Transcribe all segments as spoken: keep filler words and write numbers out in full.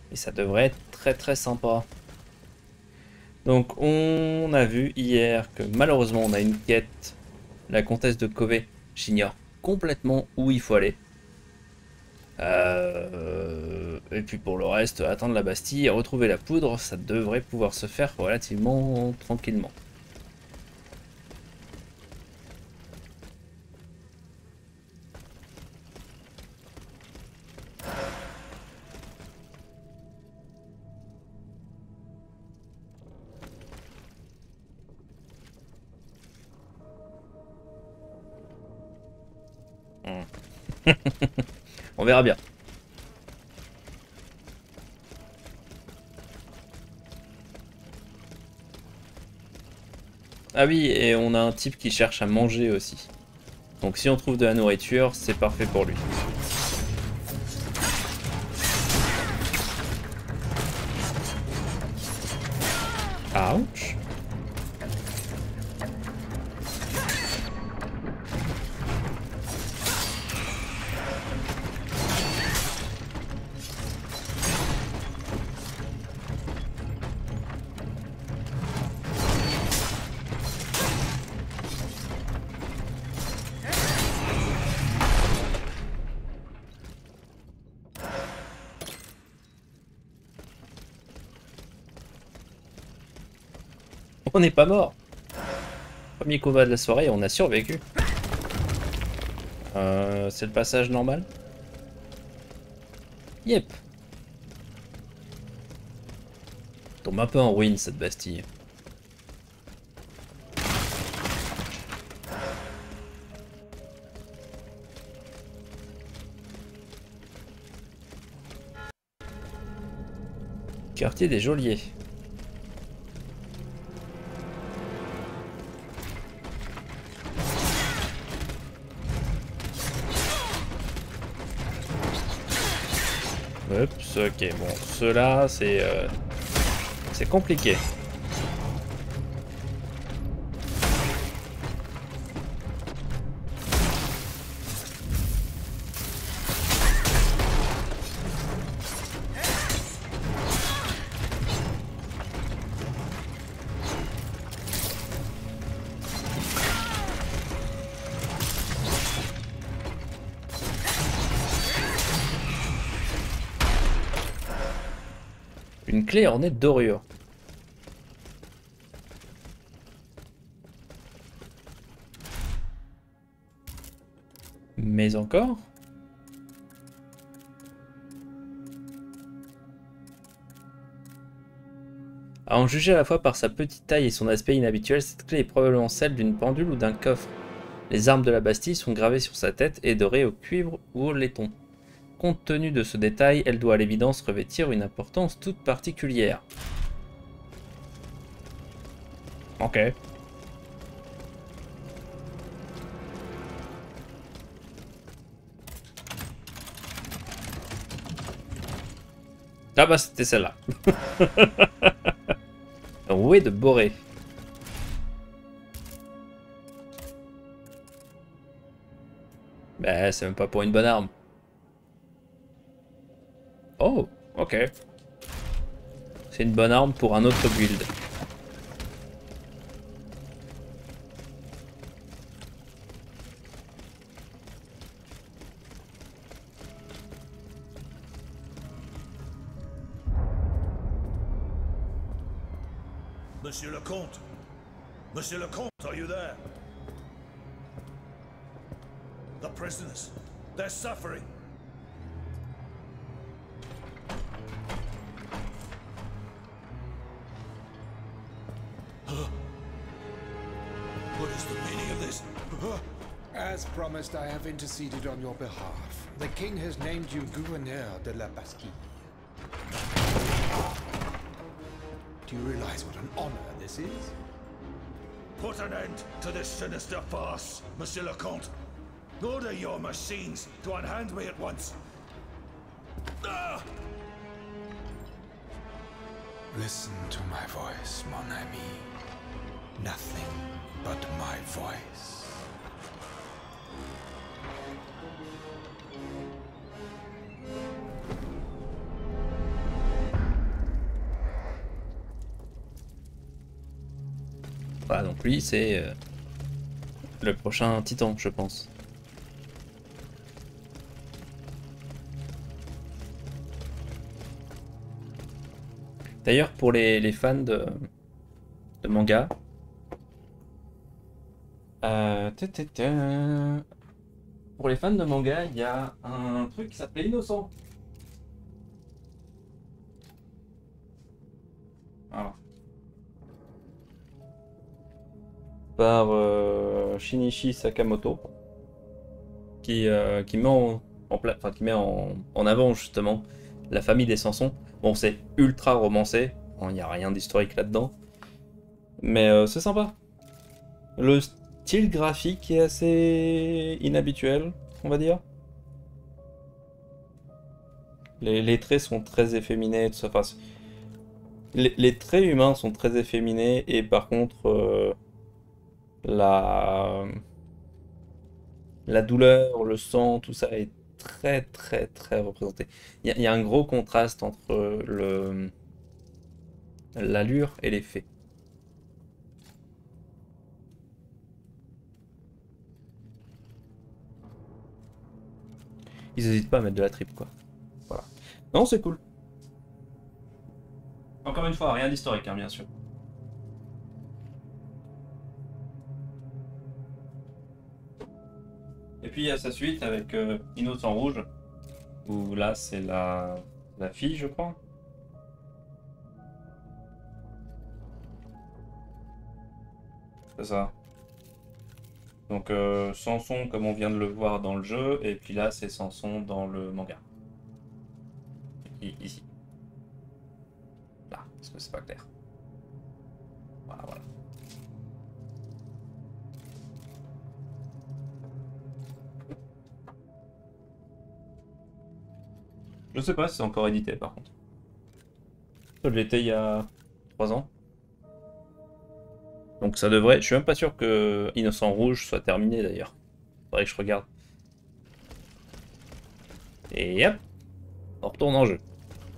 Et ça devrait être très très sympa. Donc on a vu hier que malheureusement on a une quête. La comtesse de Covey. J'ignore complètement où il faut aller. Euh, et puis pour le reste, attendre la Bastille et retrouver la poudre, ça devrait pouvoir se faire relativement tranquillement. On verra bien. Ah oui, et on a un type qui cherche à manger aussi. Donc si on trouve de la nourriture, c'est parfait pour lui. Ouch. On n'est pas mort. Premier combat de la soirée, on a survécu. Euh, c'est le passage normal? Yep. Tombe un peu en ruine cette Bastille. Quartier des Geôliers. Oups, ok, bon, ceux-là, c'est euh, c'est compliqué. Une clé ornée de dorure. Mais encore? À en juger à la fois par sa petite taille et son aspect inhabituel, cette clé est probablement celle d'une pendule ou d'un coffre. Les armes de la Bastille sont gravées sur sa tête et dorées au cuivre ou au laiton. Compte tenu de ce détail, elle doit à l'évidence revêtir une importance toute particulière. Ok. Ah bah c'était celle-là. Rouée de Boré. Bah c'est même pas pour une bonne arme. Oh, ok. C'est une bonne arme pour un autre build. Monsieur le Comte! Monsieur le Comte, are you there? The prisoners, they're suffering. What is the meaning of this? As promised, I have interceded on your behalf. The king has named you gouverneur de la Bastille. Do you realize what an honor this is? Put an end to this sinister farce, Monsieur le Comte. Order your machines to unhand me at once. Ah! Listen to my voice, mon ami. Nothing but my voice. Voilà, donc lui, c'est euh, le prochain titan, je pense. D'ailleurs, pour les, les fans de, de manga, euh, ta, ta, ta. Pour les fans de manga, il y a un truc qui s'appelait Innocent. Voilà. Par euh, Shinichi Sakamoto, qui, euh, qui met, en, en, pla- enfin, qui met en, en avant justement la famille des Sanson. Bon, c'est ultra romancé, il n'y a rien d'historique là-dedans, mais euh, c'est sympa. Le style graphique est assez inhabituel, on va dire. Les, les traits sont très efféminés, tout ça. Enfin, c'est- les, les traits humains sont très efféminés, et par contre, euh, la, la douleur, le sang, tout ça est très très très représenté. Il y, a- il y a un gros contraste entre le l'allure et les faits. Ils hésitent pas à mettre de la tripe, quoi. Voilà. Non, c'est cool. Encore une fois, rien d'historique, hein, bien sûr. Et puis il y a sa suite avec euh, Innocent Rouge, où là c'est la, la fille, je crois. C'est ça. Donc euh, Samson comme on vient de le voir dans le jeu, et puis là c'est Samson dans le manga. I- ici. Là, parce que c'est pas clair. Voilà, voilà. Je sais pas si c'est encore édité par contre. Ça l'était il y a trois ans. Donc ça devrait. Je suis même pas sûr que Innocent Rouge soit terminé d'ailleurs. Faudrait que je regarde. Et hop, on retourne en jeu.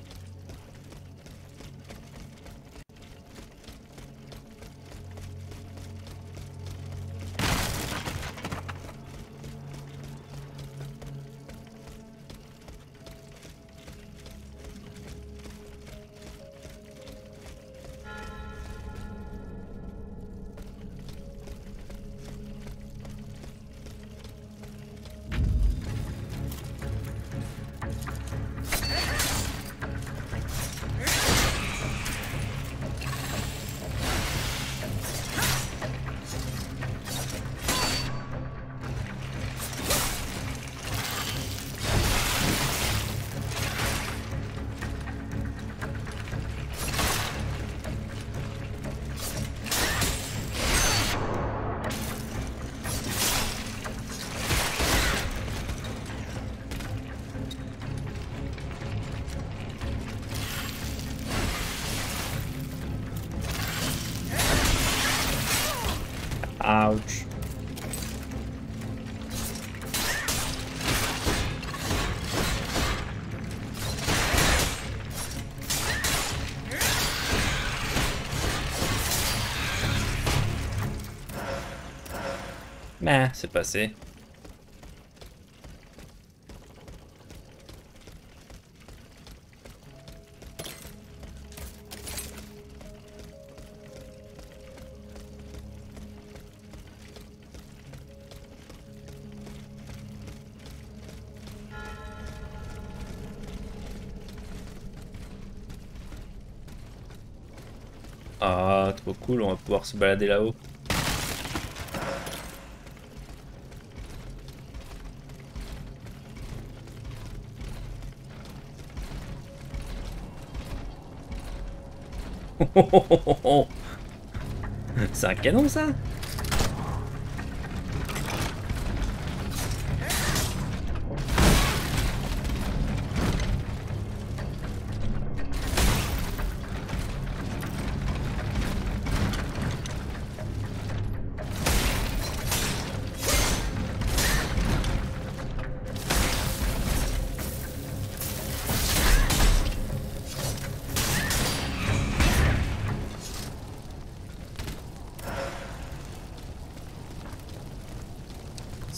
Ouch. Mais c'est passé. Ah, trop cool, on va pouvoir se balader là-haut. C'est un canon ça?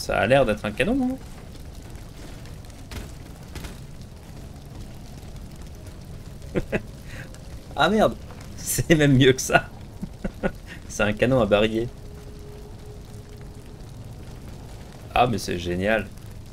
Ça a l'air d'être un canon, non? Ah merde! C'est même mieux que ça! C'est un canon à barillet. Ah mais c'est génial!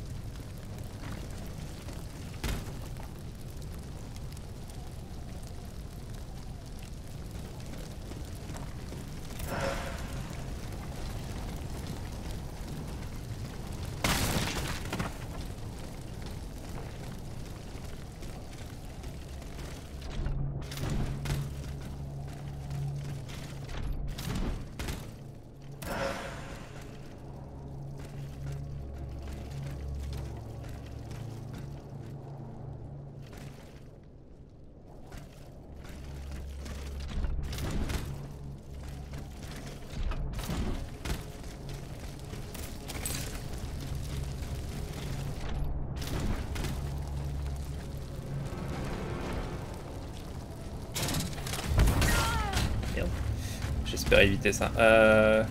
J'espère éviter ça. Euh...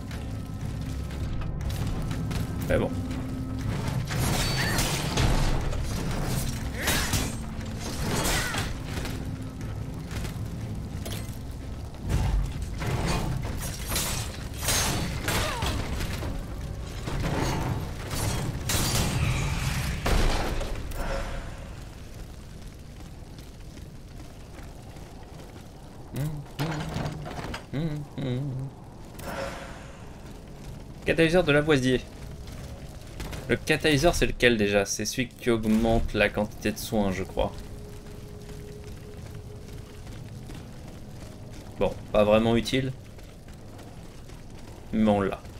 Mais bon. Catalyseur de Lavoisier. Le catalyseur, c'est lequel déjà? C'est celui qui augmente la quantité de soins, je crois. Bon, pas vraiment utile. Mais on l'a.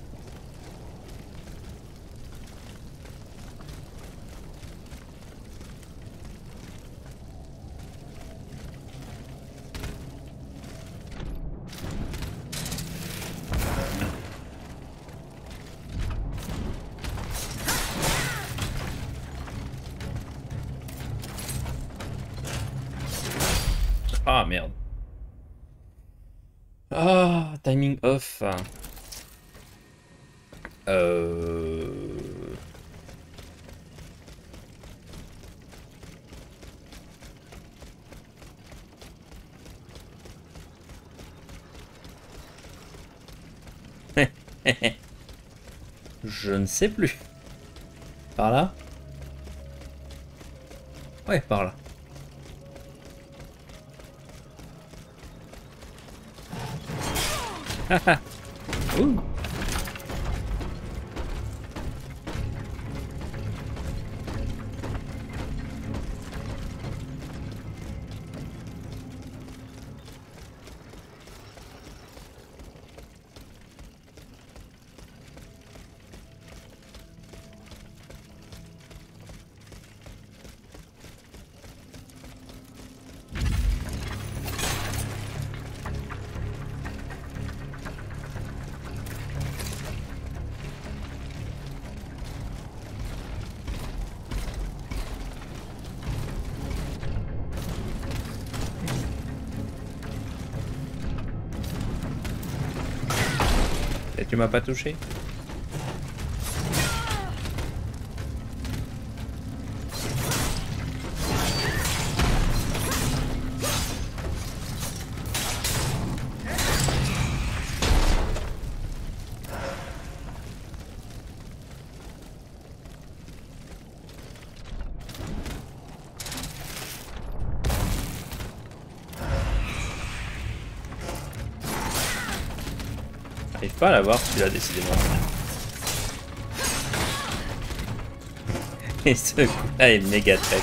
Ah merde. Ah, timing off. Euh... Je ne sais plus. Par là? Ouais, par là. Ouh. Et tu m'as pas touché? J'arrive pas à l'avoir celui-là décidément. Et ce coup-là est méga tech.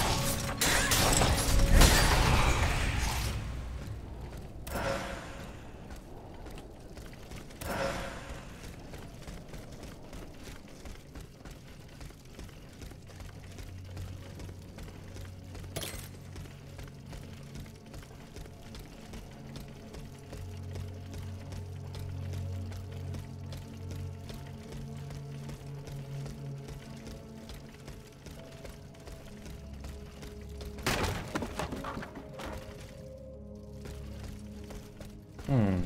Hmm.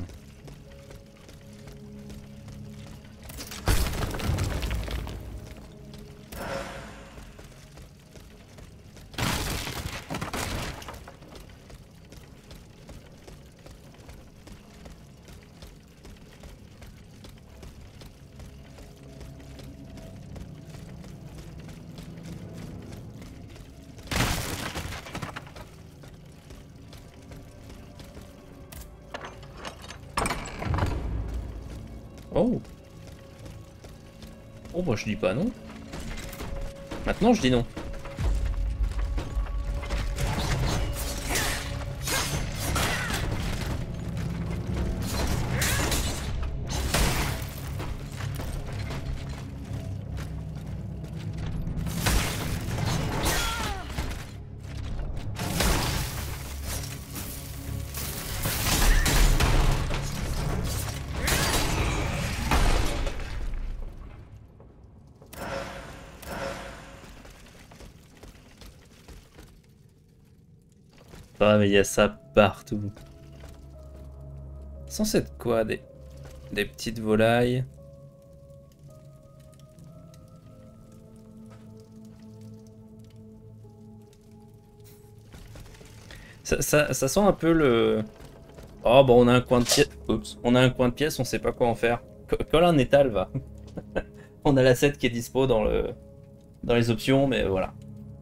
Oh. Oh bah je dis pas non. Maintenant je dis non. Ah mais il y a ça partout. Censé être quoi? Des, des petites volailles. Ça, ça, ça sent un peu le... Oh bon on a un coin de pièce. Oups. On a un coin de pièce, on sait pas quoi en faire. Colle un étal va. On a l'asset qui est dispo dans le dans les options, mais voilà.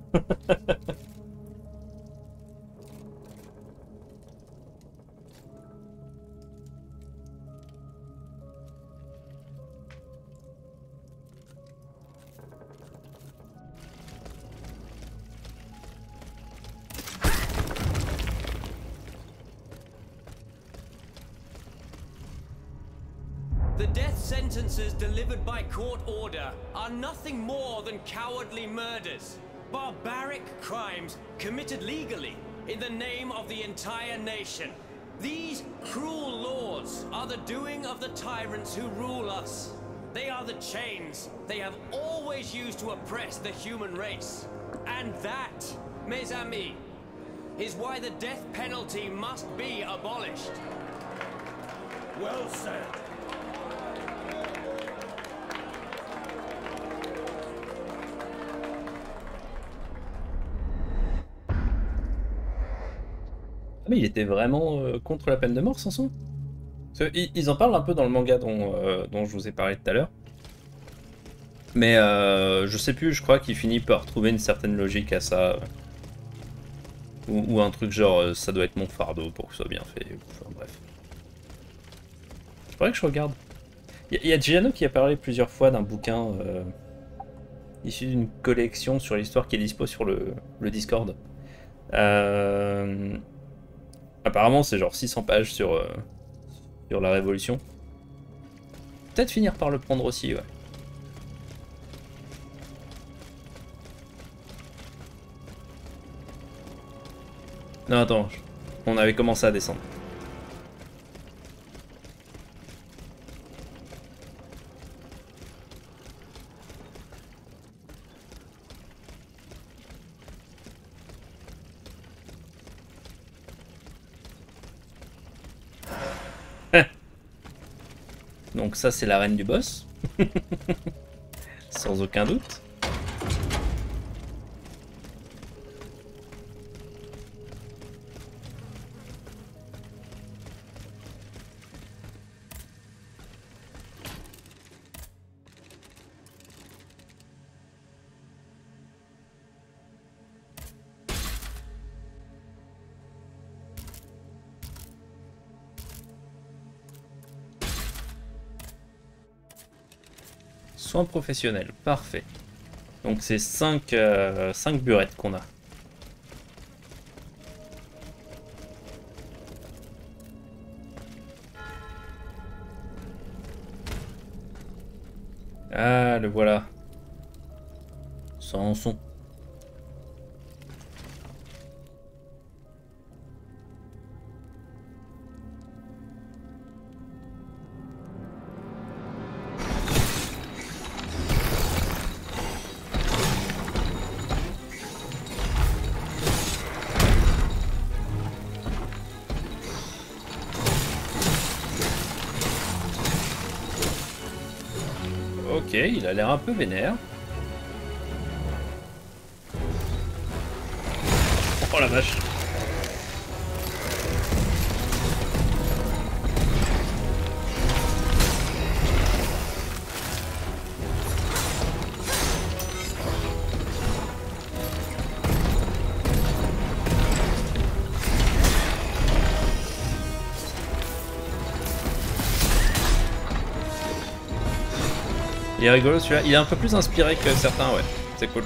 The death sentences delivered by court order are nothing more than cowardly murders, barbaric crimes committed legally in the name of the entire nation. These cruel laws are the doing of the tyrants who rule us. They are the chains they have always used to oppress the human race. And that, mes amis, is why the death penalty must be abolished. Well said. Mais il était vraiment euh, contre la peine de mort, Samson? Parce que, ils, ils en parlent un peu dans le manga dont, euh, dont je vous ai parlé tout à l'heure. Mais euh, je sais plus, je crois qu'il finit par trouver une certaine logique à ça. Euh, ou, ou un truc genre, euh, ça doit être mon fardeau pour que ce soit bien fait. Enfin bref. Je crois que je regarde. Il y, y a Giano qui a parlé plusieurs fois d'un bouquin euh, issu d'une collection sur l'histoire qui est dispo sur le, le Discord. Euh... Apparemment c'est genre six cents pages sur, euh, sur la Révolution. Peut-être finir par le prendre aussi, ouais. Non attends, on avait commencé à descendre. Donc ça c'est la reine du boss. Sans aucun doute. Soins professionnels, parfait. Donc c'est cinq euh, cinq burettes qu'on a. Ah, le voilà. Sans son. Ok, il a l'air un peu vénère. Oh la vache. Il est rigolo celui-là. Il est un peu plus inspiré que certains, ouais. C'est cool.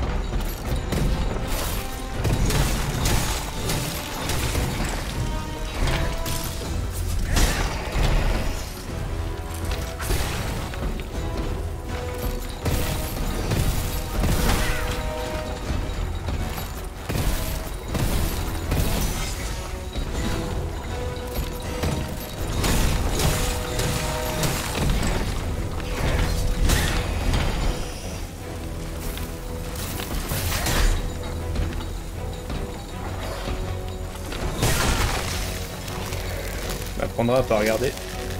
On apprendra à pas regarder.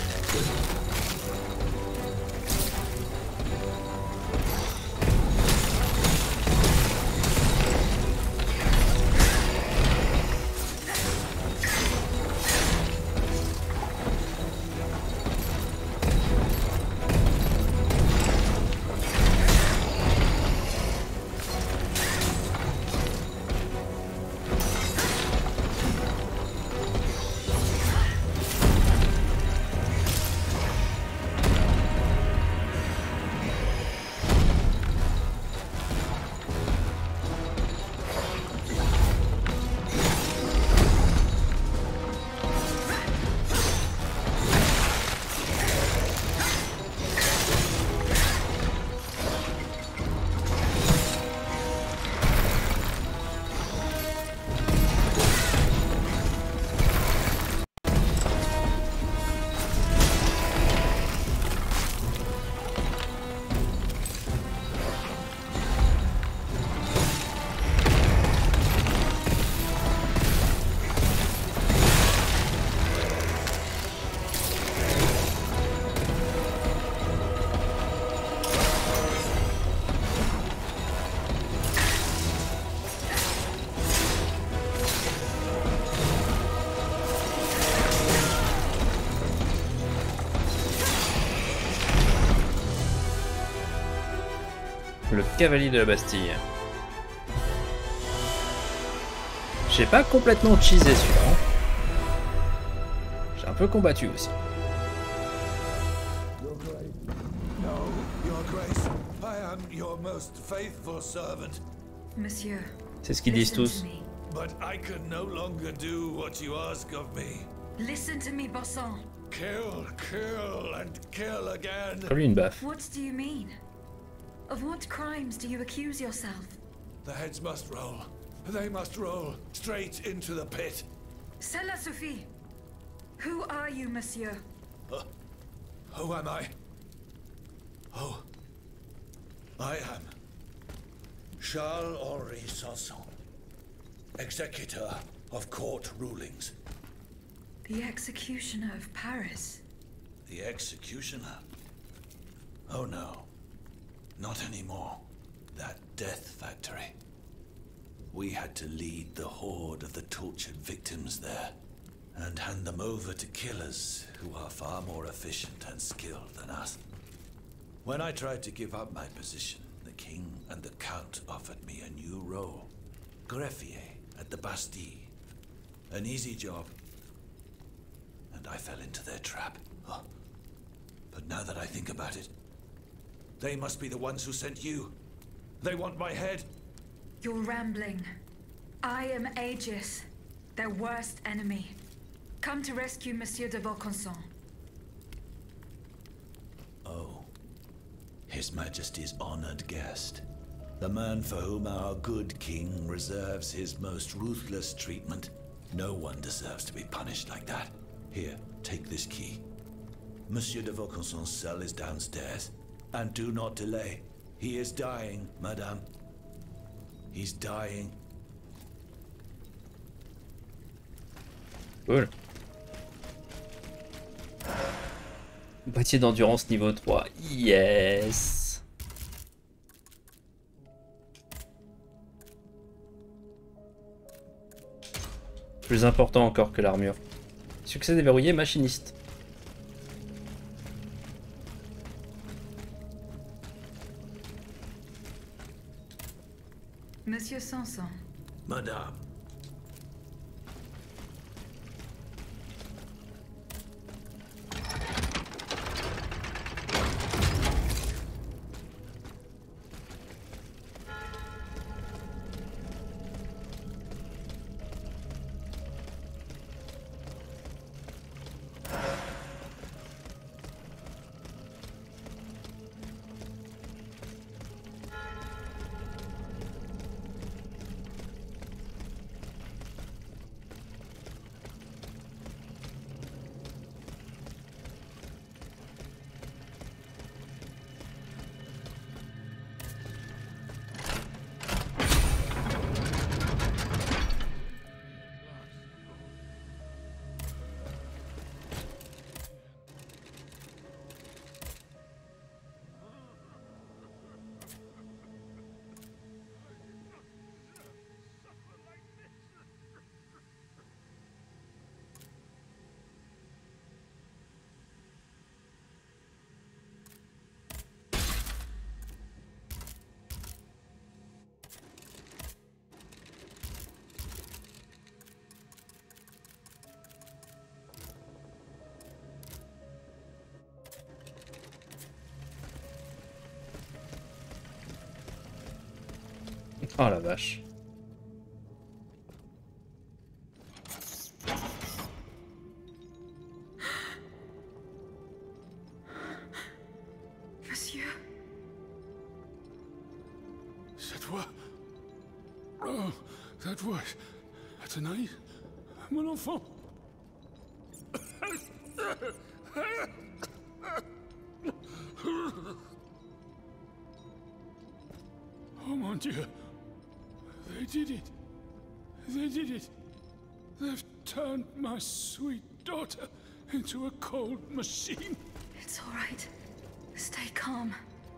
Le cavalier de la Bastille. J'ai pas complètement cheesé celui-là. J'ai un peu combattu aussi. Your Grace. No, Your Grace. I am your most faithful servant. Monsieur. C'est ce qu'ils disent tous. But I can no longer do what you ask of me. Listen to me, Bossan. Kill, kill, and kill again. Comme lui une baffe. What do you mean? Of what crimes do you accuse yourself? The heads must roll. They must roll straight into the pit. Cela suffit. Who are you, monsieur? Uh, who am I? Oh, I am Charles-Henri Sanson, executor of court rulings. The executioner of Paris. The executioner? Oh no, not anymore. That death factory. We had to lead the horde of the tortured victims there, and hand them over to killers who are far more efficient and skilled than us. When I tried to give up my position, the king and the count offered me a new role. Greffier at the Bastille. An easy job. And I fell into their trap. Oh. But now that I think about it, they must be the ones who sent you. They want my head. You're rambling. I am Aegis, their worst enemy. Come to rescue Monsieur de Vaucanson. Oh. His Majesty's honored guest. The man for whom our good king reserves his most ruthless treatment. No one deserves to be punished like that. Here, take this key. Monsieur de Vaucanson's cell is downstairs. And do not delay. He is dying, madame. He's dying. Cool. Boîtier d'endurance niveau trois. Yes. Plus important encore que l'armure. Succès déverrouillé, machiniste. Monsieur Sanson. Madame. Oh la vache. Monsieur. Cette voix. Oh, that voice. Athénaïs, mon enfant. Oh mon Dieu. They did it. They did it. They've turned my sweet daughter into a cold machine. It's all right. Stay calm.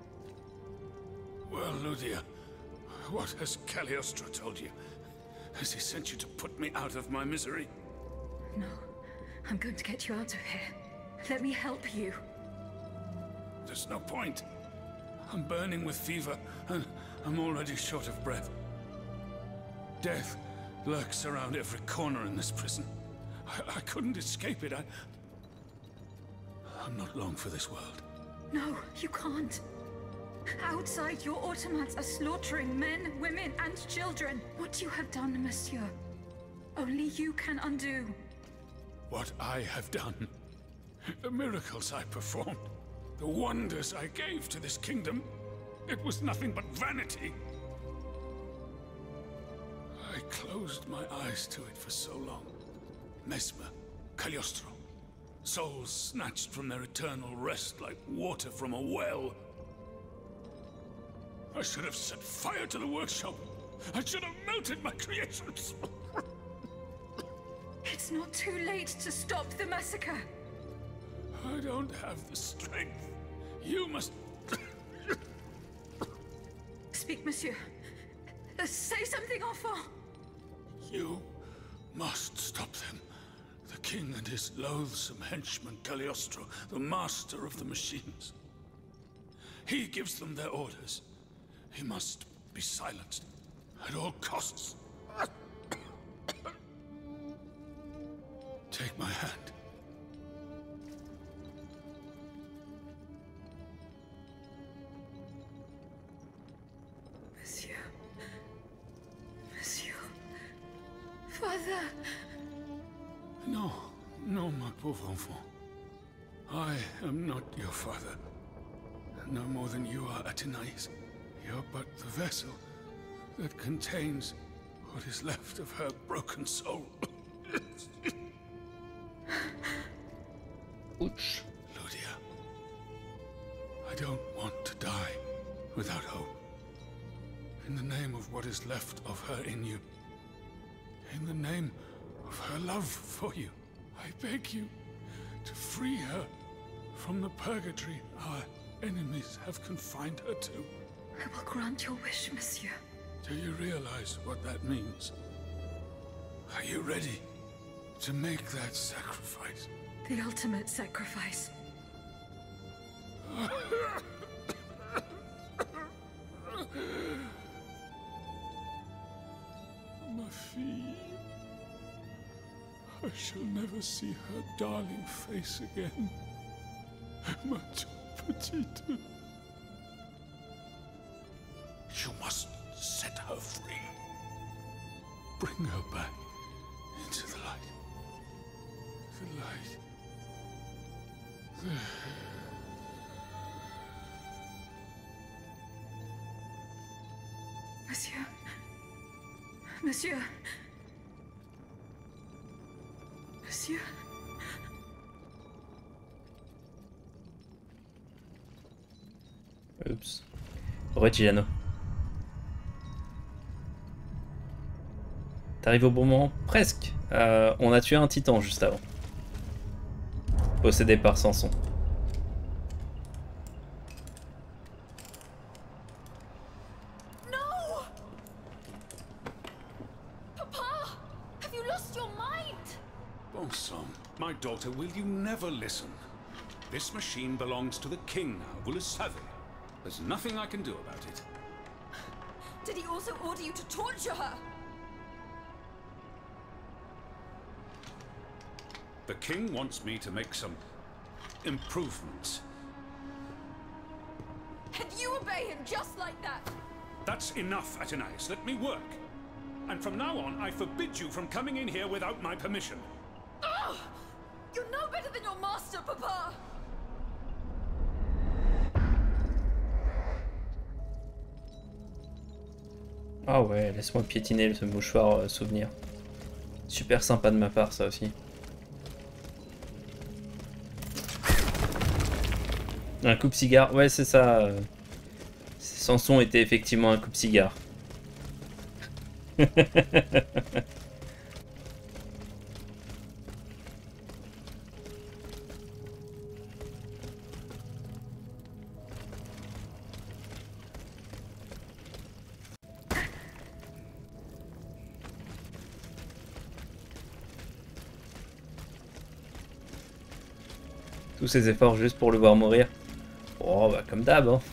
Well, Ludia, what has Cagliostro told you? Has he sent you to put me out of my misery? No. I'm going to get you out of here. Let me help you. There's no point. I'm burning with fever, and I'm already short of breath. Death lurks around every corner in this prison. I, I couldn't escape it. I... I'm not long for this world. No, you can't. Outside, your automats are slaughtering men, women, and children. What you have done, monsieur, only you can undo. What I have done, the miracles I performed, the wonders I gave to this kingdom, it was nothing but vanity. I closed my eyes to it for so long. Mesmer, Cagliostro, souls snatched from their eternal rest like water from a well. I should have set fire to the workshop. I should have melted my creations. It's not too late to stop the massacre. I don't have the strength. You must... Speak, monsieur. Uh, say something, enfant. You must stop them. The king and his loathsome henchman, Cagliostro, the master of the machines. He gives them their orders. He must be silenced at all costs. Take my hand. Monsieur. Monsieur. Father. No, no, my pauvre enfant. I am not your father. No more than you are, Athénaïs. You're but the vessel that contains what is left of her broken soul. Ouch. Ludia, I don't want to die without hope. In the name of what is left of her in you, in the name of her love for you, I beg you to free her from the purgatory our enemies have confined her to. I will grant your wish, monsieur. Do you realize what that means? Are you ready to make that sacrifice? The ultimate sacrifice. Ma fille. I shall never see her darling face again. Ma toute petite. You must set her free. Bring her back into the light. The light. The... Monsieur. Monsieur. Monsieur. Oups. Reggiano. T'arrives au bon moment? Presque. Euh, on a tué un titan juste avant. Possédé par Samson. No! Papa! Have you lost your mind? Bon sang, my daughter, will you never listen? This machine belongs to the king now, vous le savez. There's nothing I can do about it. Did he also order you to torture her? The king wants me to make some improvements. And you obey him just like that? That's enough, Athenais. Let me work. And from now on, I forbid you from coming in here without my permission. Ugh! You're no better than your master, Papa! Ah ouais, laisse-moi piétiner ce mouchoir euh, souvenir. Super sympa de ma part, ça aussi. Un coupe-cigare, ouais c'est ça. Samson était effectivement un coupe-cigare. Tous ces efforts juste pour le voir mourir. Oh bah comme d'hab hein.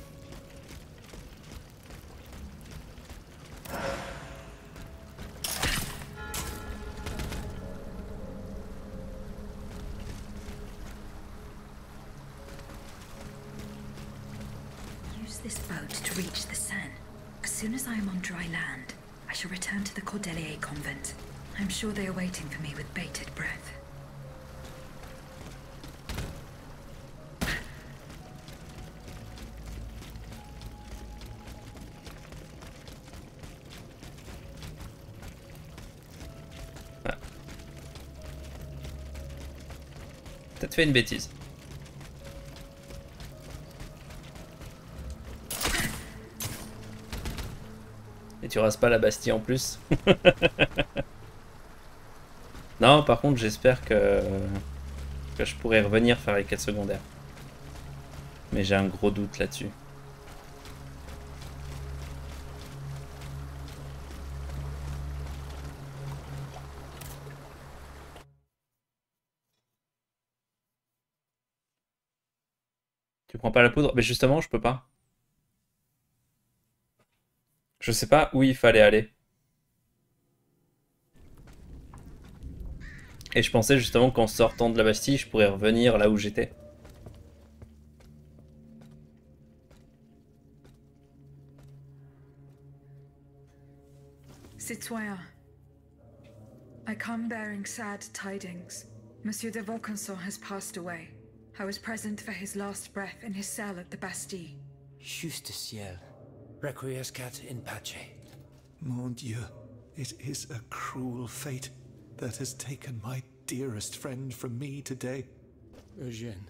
Use this boat to reach the Seine. As soon as I am on dry land, I shall return to the Cordelier convent. I'm sure they are waiting for me with bated breath. Peut-être fait une bêtise. Et tu rases pas la Bastille en plus. Non, par contre, j'espère que... que je pourrai revenir faire les quêtes secondaires. Mais j'ai un gros doute là-dessus. Tu prends pas la poudre? Mais justement, je peux pas. Je sais pas où il fallait aller. Et je pensais justement qu'en sortant de la Bastille, je pourrais revenir là où j'étais. Citoyen, I come bearing sad tidings. Monsieur de Vaucanson has passed away. I was present for his last breath in his cell at the Bastille. Juste ciel. Requiescat in pace. Mon Dieu, it is a cruel fate that has taken my dearest friend from me today. Eugène.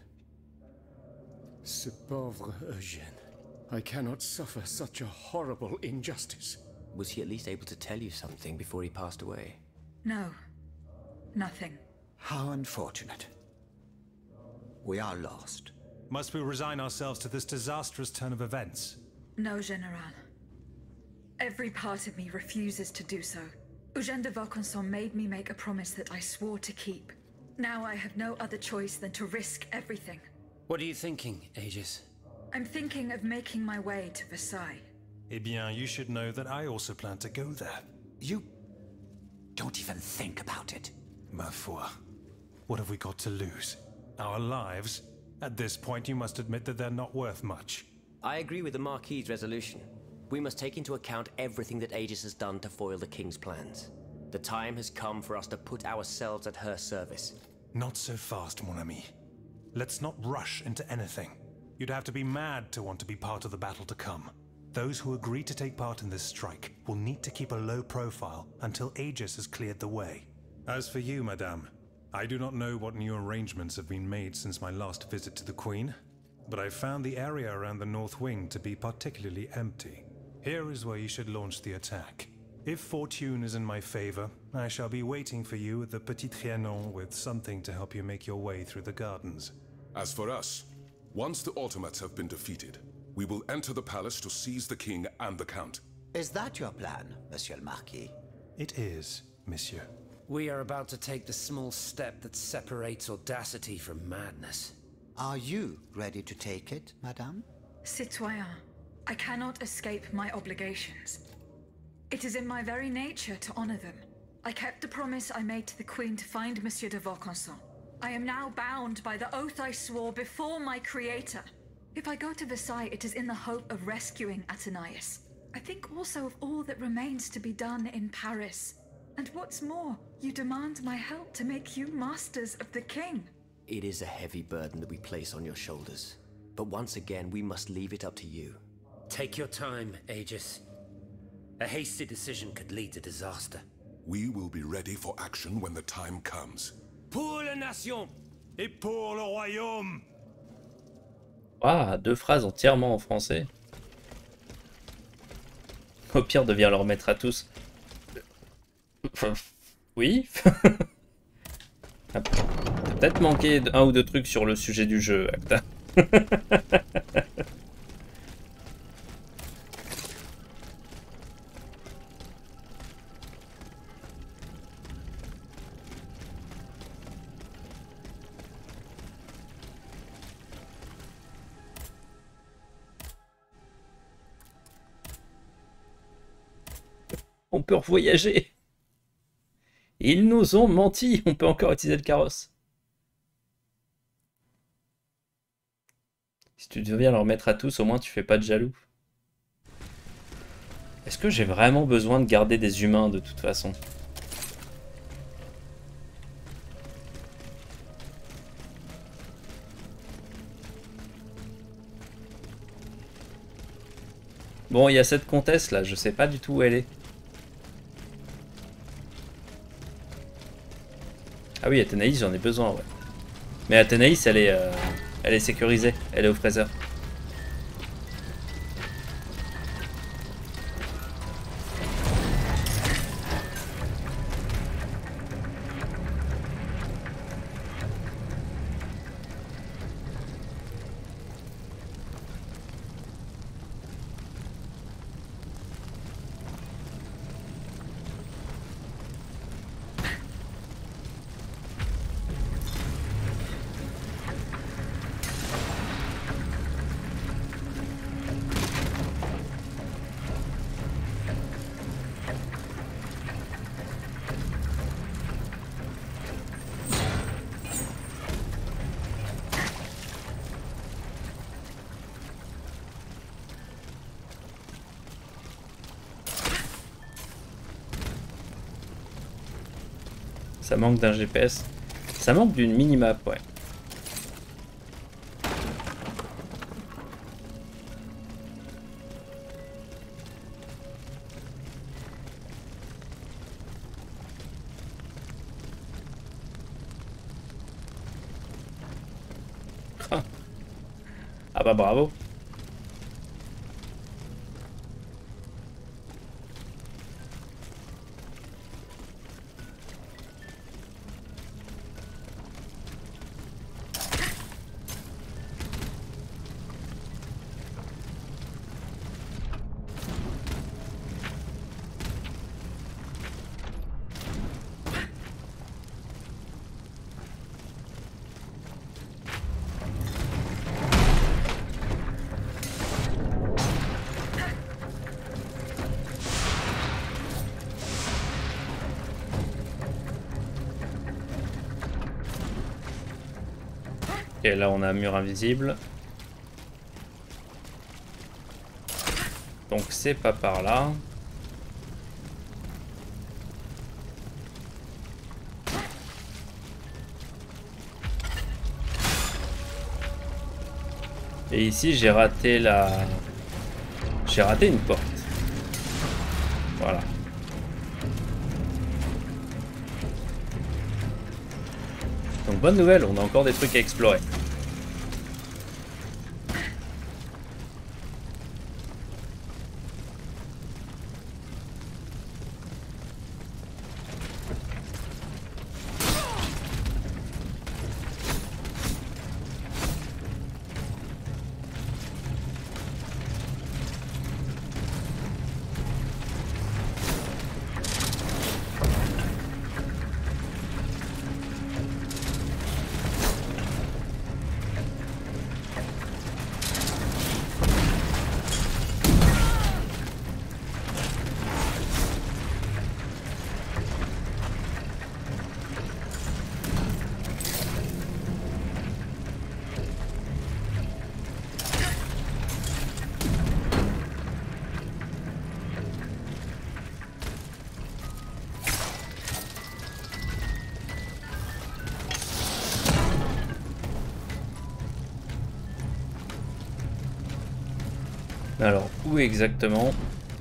Ce pauvre Eugène. I cannot suffer such a horrible injustice. Was he at least able to tell you something before he passed away? No, nothing. How unfortunate. We are lost. Must we resign ourselves to this disastrous turn of events? No, General. Every part of me refuses to do so. Eugène de Vaucanson made me make a promise that I swore to keep. Now I have no other choice than to risk everything. What are you thinking, Aegis? I'm thinking of making my way to Versailles. Eh bien, you should know that I also plan to go there. You don't even think about it. Ma foi. What have we got to lose? Our lives? At this point, you must admit that they're not worth much. I agree with the Marquis's resolution. We must take into account everything that Aegis has done to foil the King's plans. The time has come for us to put ourselves at her service. Not so fast, mon ami. Let's not rush into anything. You'd have to be mad to want to be part of the battle to come. Those who agree to take part in this strike will need to keep a low profile until Aegis has cleared the way. As for you, madame, I do not know what new arrangements have been made since my last visit to the Queen, but I found the area around the North Wing to be particularly empty. Here is where you should launch the attack. If fortune is in my favor, I shall be waiting for you at the Petit Trianon with something to help you make your way through the gardens. As for us, once the Automats have been defeated, we will enter the palace to seize the king and the count. Is that your plan, Monsieur le Marquis? It is, monsieur. We are about to take the small step that separates audacity from madness. Are you ready to take it, madame? Citoyen, I cannot escape my obligations. It is in my very nature to honor them. I kept the promise I made to the Queen to find Monsieur de Vaucanson. I am now bound by the oath I swore before my creator. If I go to Versailles, it is in the hope of rescuing Athenais. I think also of all that remains to be done in Paris. And what's more, you demand my help to make you masters of the king. It is a heavy burden that we place on your shoulders. But once again, we must leave it up to you. Take your time, Aegis. A hasty decision could lead to disaster. We will be ready for action when the time comes. Pour la nation et pour le royaume. Ah, deux phrases entièrement en français. Au pire, devient leur maître à tous. Oui. Peut-être manqué un ou deux trucs sur le sujet du jeu, Acta. On peut revoyager. Ils nous ont menti. On peut encore utiliser le carrosse. Si tu deviens leur maître à tous, au moins tu fais pas de jaloux. Est-ce que j'ai vraiment besoin de garder des humains de toute façon? Bon, il y a cette comtesse là, je sais pas du tout où elle est. Ah oui, Athénaïs, j'en ai besoin, ouais. Mais Athénaïs, elle est, euh, elle est sécurisée, elle est au fraiseur. Ça manque d'un G P S. Ça manque d'une minimap, ouais. Ah bah bravo. Et là on a un mur invisible. Donc c'est pas par là. Et ici j'ai raté la... J'ai raté une porte. Voilà. Donc bonne nouvelle, on a encore des trucs à explorer. Alors, où exactement?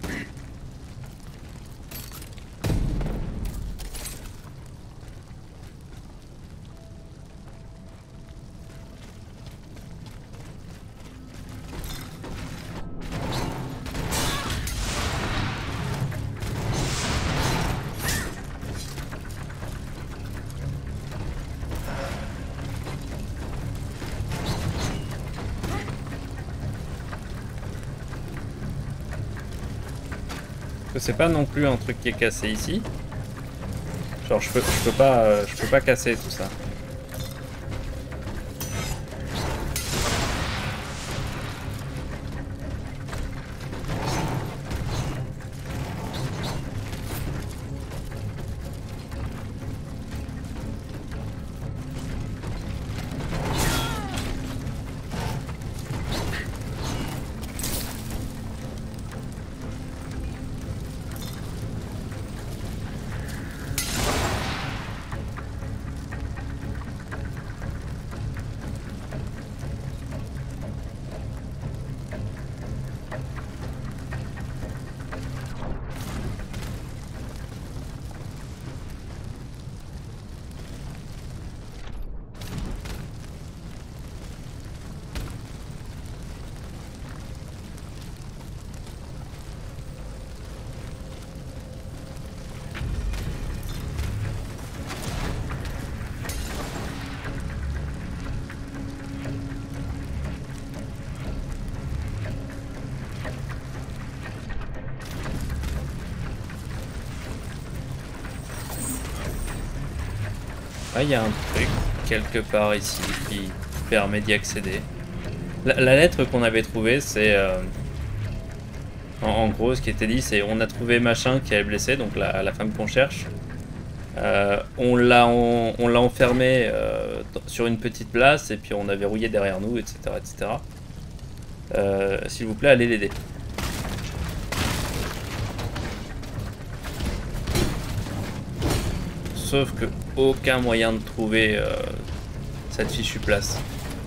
C'est pas non plus un truc qui est cassé ici. Genre je peux, je peux pas, euh, je peux pas casser tout ça. Ah, il y a un truc quelque part ici qui permet d'y accéder. La, la lettre qu'on avait trouvée, c'est euh, en, en gros ce qui était dit, c'est on a trouvé machin qui est blessé, donc la, la femme qu'on cherche. Euh, on l'a on, on l'a enfermé euh, sur une petite place et puis on a verrouillé derrière nous, et cetera, et cetera. Euh, S'il vous plaît, allez l'aider. Sauf que aucun moyen de trouver euh, cette fichue place.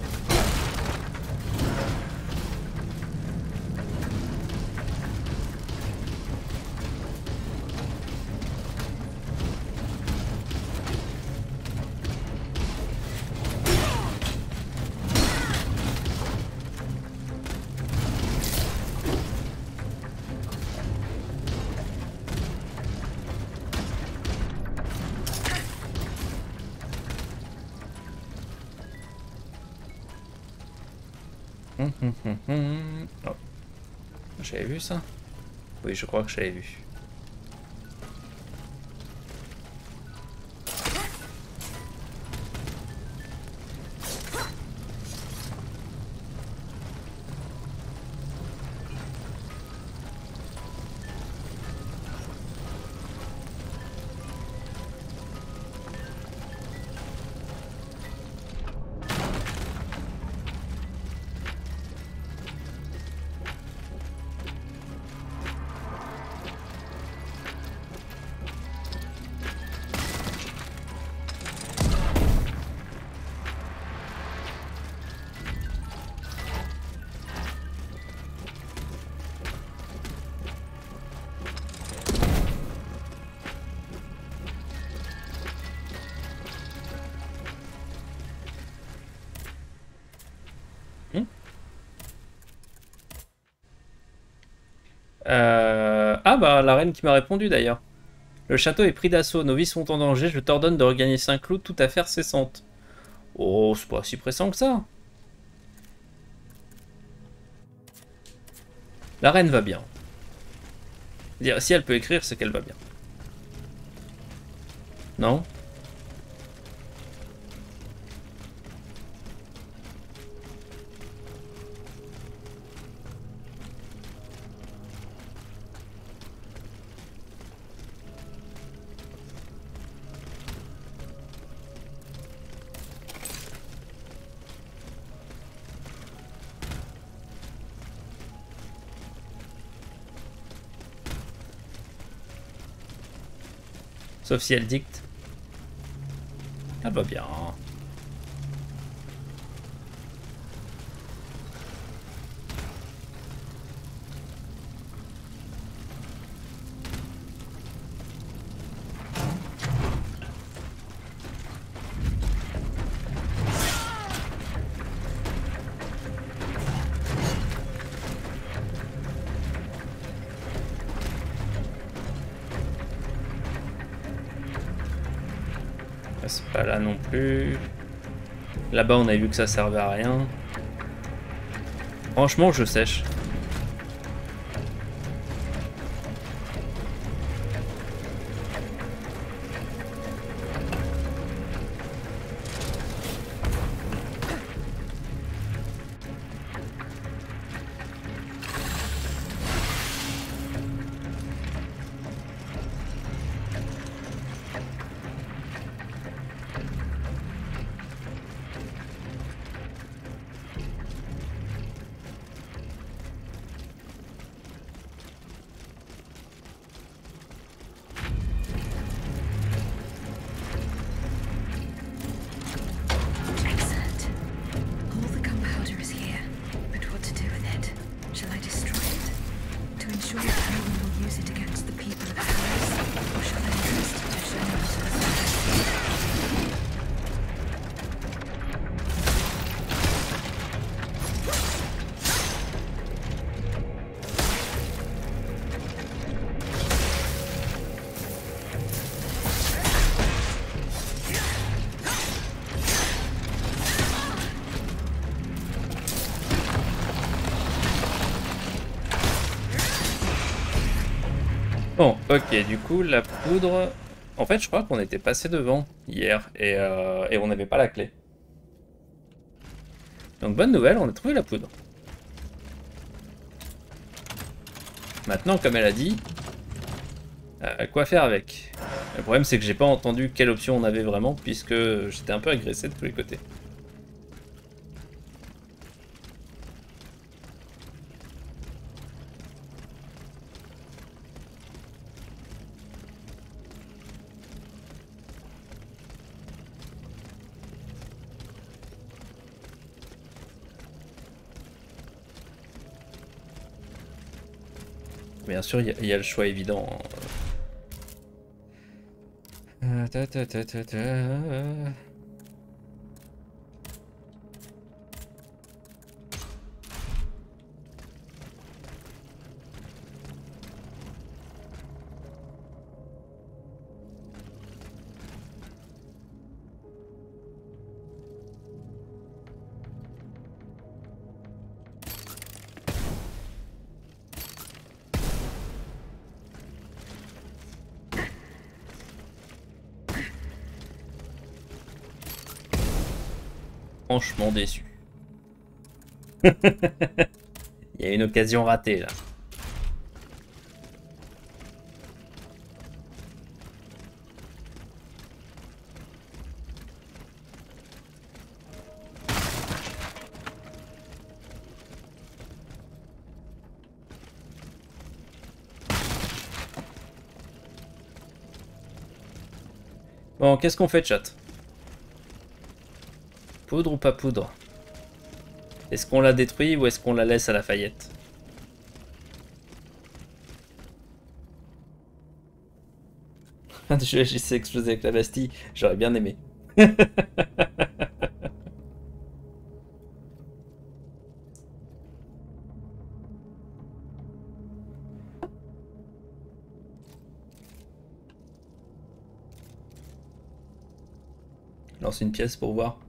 Hum, hum, hum, hum. Oh. J'avais vu ça? Oui, je crois que j'avais vu. Euh... Ah bah la reine qui m'a répondu d'ailleurs. Le château est pris d'assaut, nos vies sont en danger, je t'ordonne de regagner Saint-Cloud, toute affaire cessante. Oh, c'est pas si pressant que ça. La reine va bien. Dire, si elle peut écrire, c'est qu'elle va bien. Non? Sauf si elle dicte. Elle va bien. C'est pas là non plus. Là-bas, on a vu que ça servait à rien. Franchement, je sèche. Bon, ok, du coup, la poudre... En fait, je crois qu'on était passé devant hier et, euh, et on n'avait pas la clé. Donc, bonne nouvelle, on a trouvé la poudre. Maintenant, comme elle a dit, euh, quoi faire avec? Le problème, c'est que j'ai pas entendu quelle option on avait vraiment, puisque j'étais un peu agressé de tous les côtés. Bien sûr, il y, y a le choix évident. Euh, ta, ta, ta, ta, ta. Franchement déçu. Il y a une occasion ratée là. Bon, qu'est-ce qu'on fait, chat? Poudre ou pas poudre? Est-ce qu'on la détruit ou est-ce qu'on la laisse à Lafayette? Je sais exploser avec la Bastille, j'aurais bien aimé. Lance une pièce pour voir.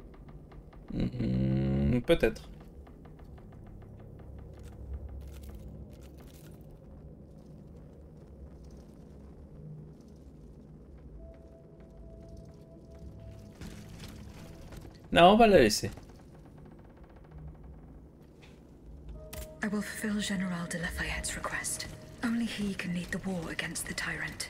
Mmh, peut-être. Non, on va la laisser. I will fulfill General de Lafayette's request. Only he can lead the war against the tyrant.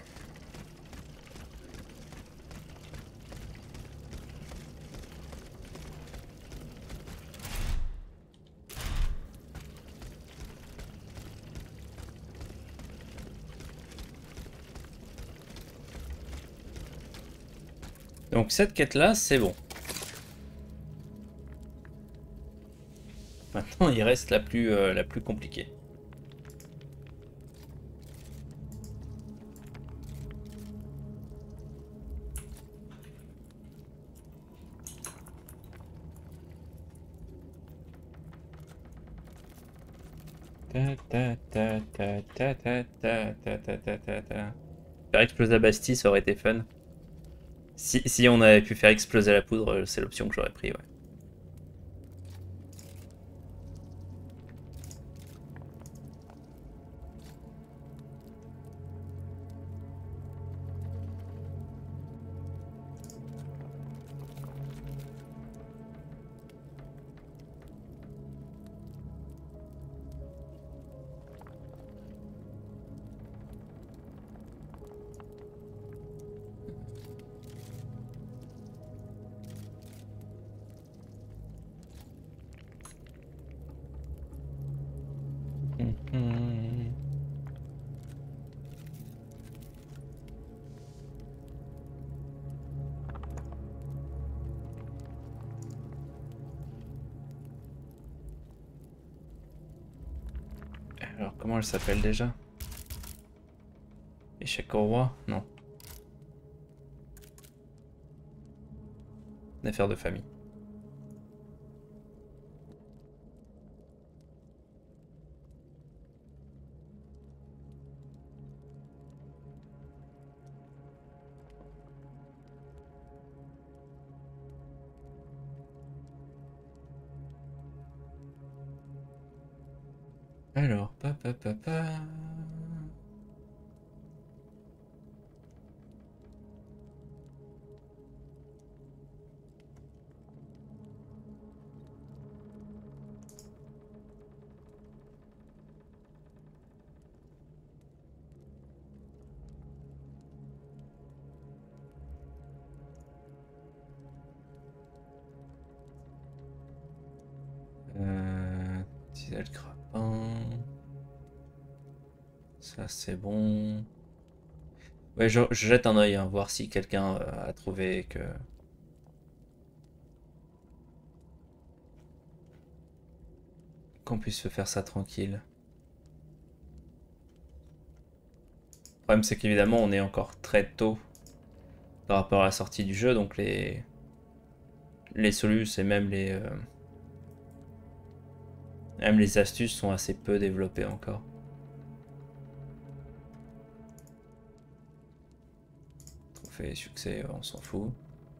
Donc cette quête-là, c'est bon. Maintenant, il reste la plus, euh, la plus compliquée. Ta ta ta ta ta ta ta ta ta ta ta. Faire exploser la Bastille, ça aurait été fun. Si, si on avait pu faire exploser la poudre, c'est l'option que j'aurais pris, ouais. Alors, comment elle s'appelle déjà? Échec au roi? Non. Une affaire de famille. Alors, papa, papa. Euh, Tisel Crapin. Ça c'est bon. Ouais, je, je jette un oeil, hein, voir si quelqu'un euh, a trouvé que... qu'on puisse se faire ça tranquille. Le problème c'est qu'évidemment on est encore très tôt par rapport à la sortie du jeu, donc les les solus et même les euh... même les astuces sont assez peu développées encore. Trophée, succès, on s'en fout.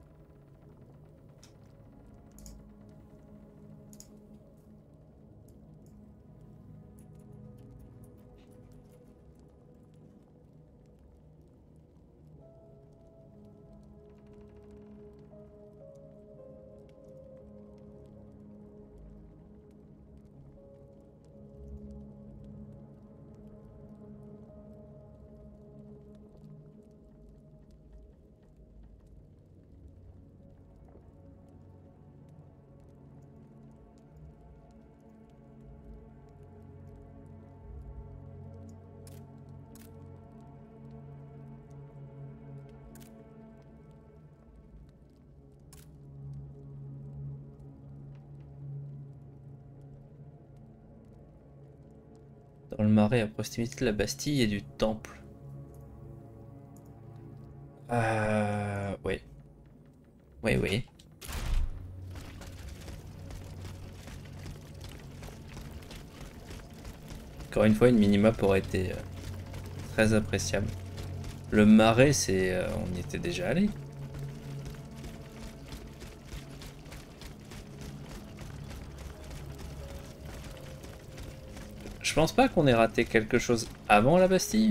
Dans le marais à proximité de la Bastille et du temple. Euh... Oui. Oui, oui. Encore une fois, une minimap aurait été euh, très appréciable. Le marais, c'est... Euh, on y était déjà allé. Je pense pas qu'on ait raté quelque chose avant la Bastille.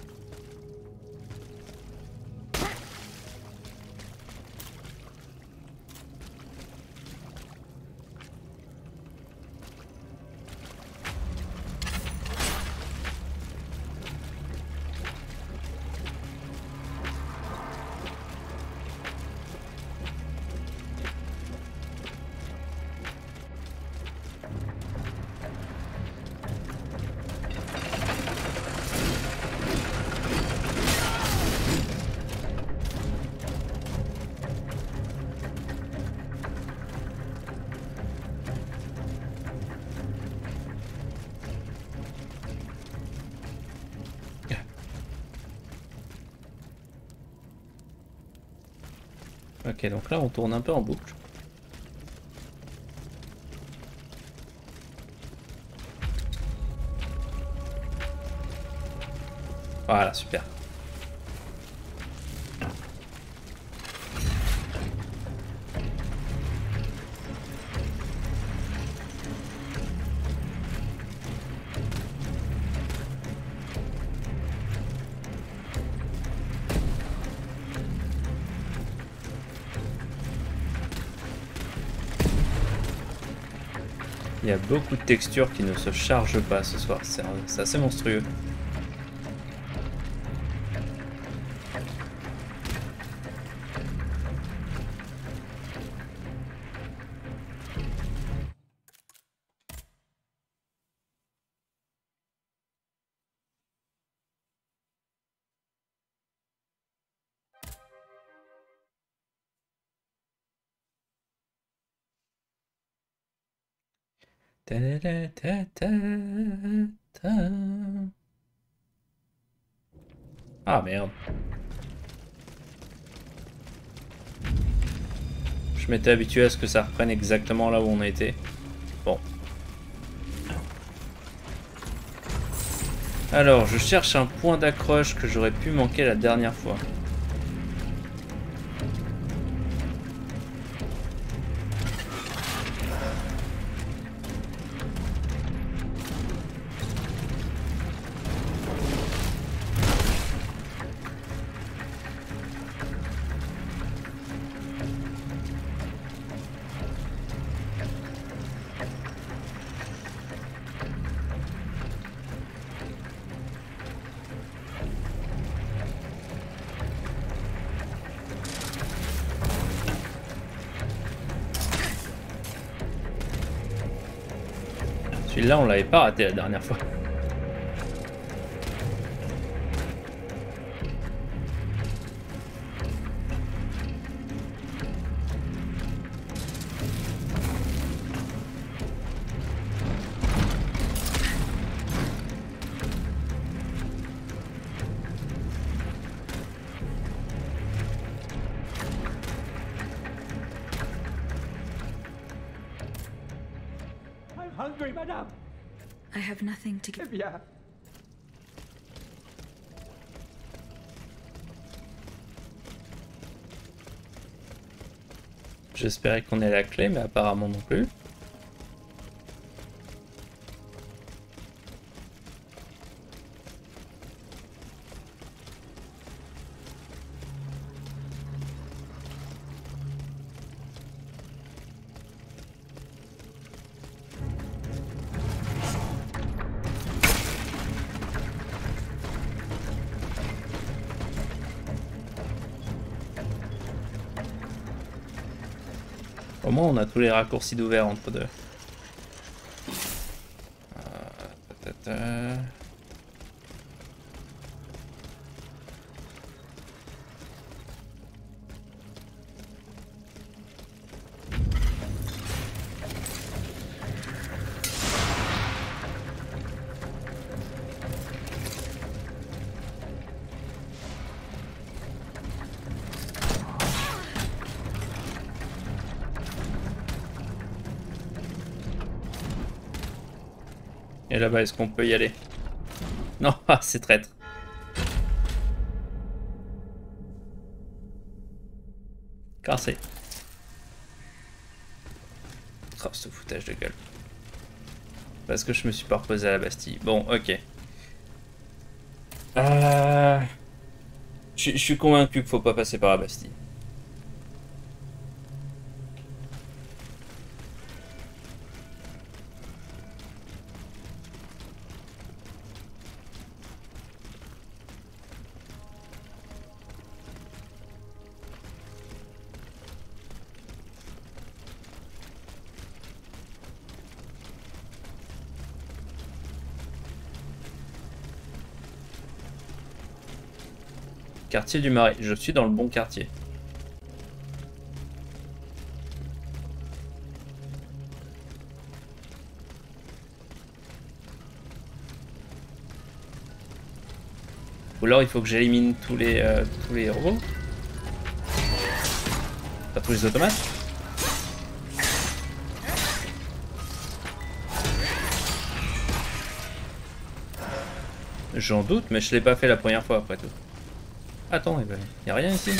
Ok, donc là on tourne un peu en boucle. Voilà, super. Il y a beaucoup de textures qui ne se chargent pas ce soir, c'est assez monstrueux. Ah merde. Je m'étais habitué à ce que ça reprenne exactement là où on était. Bon. Alors, je cherche un point d'accroche que j'aurais pu manquer la dernière fois. Celui-là, on l'avait pas raté la dernière fois. Hungry, madame. I have nothing to give. Eh bien. J'espérais qu'on ait la clé, mais apparemment non plus. Au moins on a tous les raccourcis d'ouvert entre deux. Euh, ta, ta, ta. Et là-bas, est-ce qu'on peut y aller? Non, ah, c'est traître. Cassé. Oh, ce foutage de gueule. Parce que je me suis pas reposé à la Bastille. Bon, ok. Euh... Je, je suis convaincu qu'il faut pas passer par la Bastille. Quartier du Marais, je suis dans le bon quartier. Ou alors il faut que j'élimine tous les euh, tous les robots. Pas tous les automates. J'en doute, mais je l'ai pas fait la première fois après tout. Attends, il ben, y a rien ici.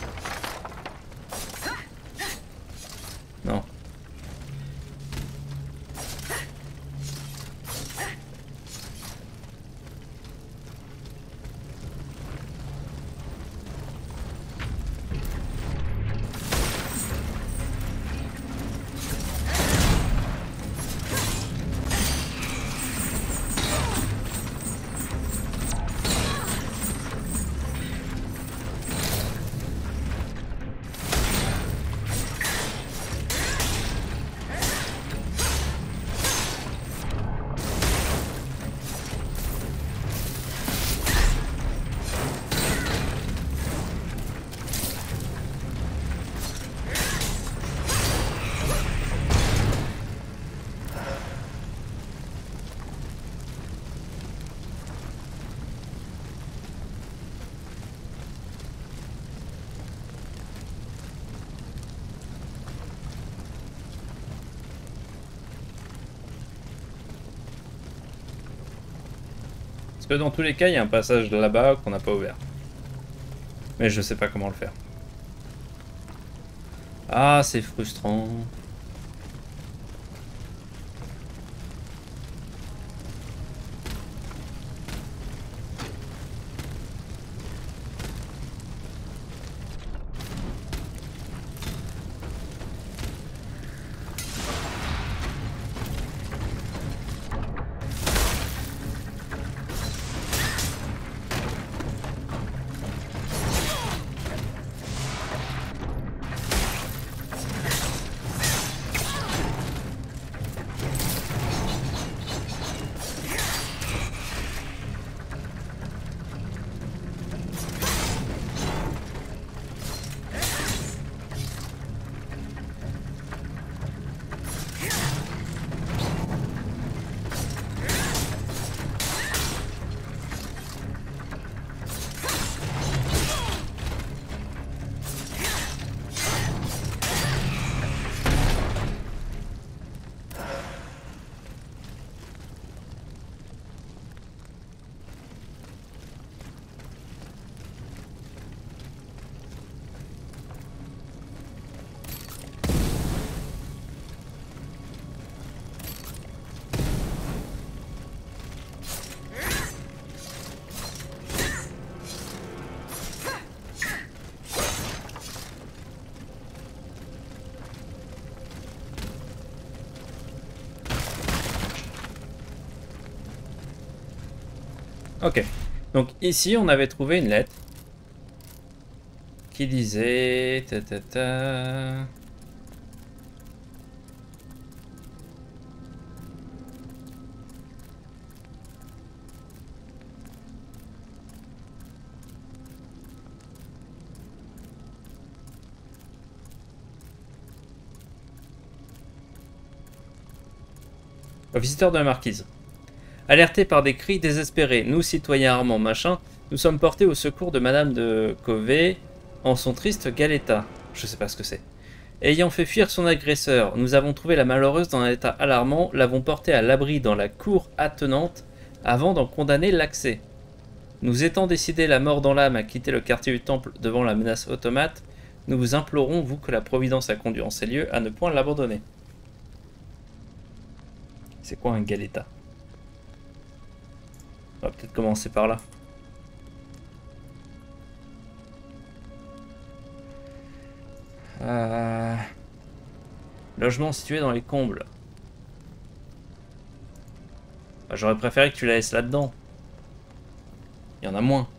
Non. Parce que dans tous les cas, il y a un passage là-bas qu'on n'a pas ouvert. Mais je sais pas comment le faire. Ah, c'est frustrant. Ok, donc ici on avait trouvé une lettre qui disait ta ta ta. Au visiteur de la marquise. Alertés par des cris désespérés, nous, citoyens Armand machin, nous sommes portés au secours de Madame de Covey en son triste gal état. Je sais pas ce que c'est. Ayant fait fuir son agresseur, nous avons trouvé la malheureuse dans un état alarmant, l'avons portée à l'abri dans la cour attenante avant d'en condamner l'accès. Nous étant décidés la mort dans l'âme à quitter le quartier du temple devant la menace automate, nous vous implorons, vous que la Providence a conduit en ces lieux, à ne point l'abandonner. C'est quoi un gal état ? On va peut-être commencer par là. Euh... Logement situé dans les combles. Bah, j'aurais préféré que tu la laisses là-dedans. Il y en a moins.